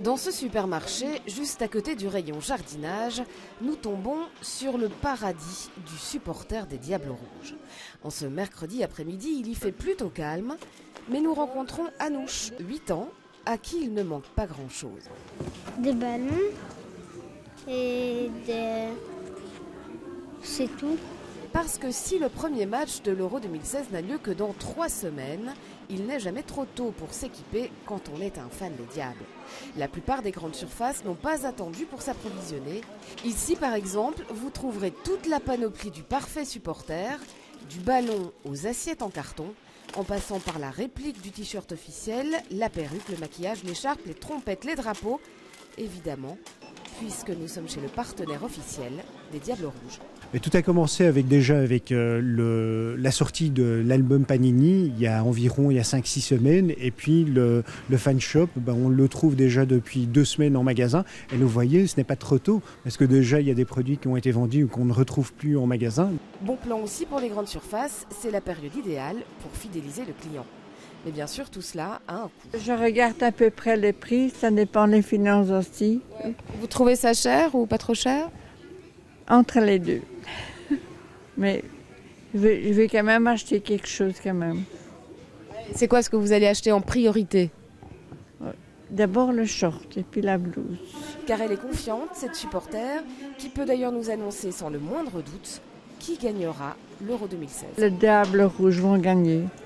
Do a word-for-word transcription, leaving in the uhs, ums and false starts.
Dans ce supermarché, juste à côté du rayon jardinage, nous tombons sur le paradis du supporter des Diables Rouges. En ce mercredi après-midi, il y fait plutôt calme, mais nous rencontrons Anouche, huit ans, à qui il ne manque pas grand-chose. Des ballons et des... c'est tout. Parce que si le premier match de l'Euro deux mille seize n'a lieu que dans trois semaines, il n'est jamais trop tôt pour s'équiper quand on est un fan des Diables. La plupart des grandes surfaces n'ont pas attendu pour s'approvisionner. Ici par exemple, vous trouverez toute la panoplie du parfait supporter, du ballon aux assiettes en carton, en passant par la réplique du t-shirt officiel, la perruque, le maquillage, l'écharpe, les trompettes, les drapeaux, évidemment, puisque nous sommes chez le partenaire officiel des Diables Rouges. Et tout a commencé avec, déjà avec euh, le, la sortie de l'album Panini il y a environ il y a cinq six semaines. Et puis le, le fan shop, ben, on le trouve déjà depuis deux semaines en magasin. Et vous voyez, ce n'est pas trop tôt parce que déjà il y a des produits qui ont été vendus ou qu'on ne retrouve plus en magasin. Bon plan aussi pour les grandes surfaces, c'est la période idéale pour fidéliser le client. Mais bien sûr, tout cela a un coût. Je regarde à peu près les prix, ça dépend des finances aussi. Ouais. Vous trouvez ça cher ou pas trop cher? Entre les deux. Mais je vais, je vais quand même acheter quelque chose quand même. C'est quoi ce que vous allez acheter en priorité? D'abord le short et puis la blouse. Car elle est confiante, cette supporter, qui peut d'ailleurs nous annoncer sans le moindre doute qui gagnera l'Euro deux mille seize. Les Diables Rouges vont gagner.